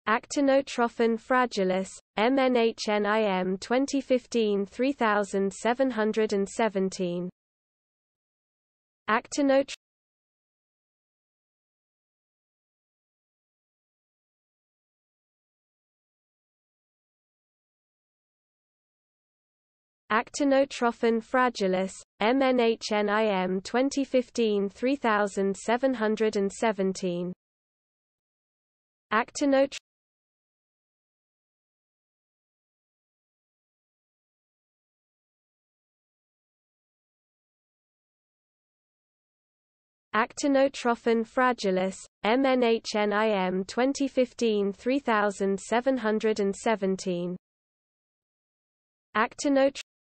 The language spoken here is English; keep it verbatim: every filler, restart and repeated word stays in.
Actinotrophon fragilis, M N H N I M twenty fifteen three seven one seven. Actinotrophon Actinotrophon fragilis, M N H N I M twenty fifteen three seven one seven. Actinotrophon Actinotrophon fragilis, M N H N I M twenty fifteen three seven one seven. Actinotrophon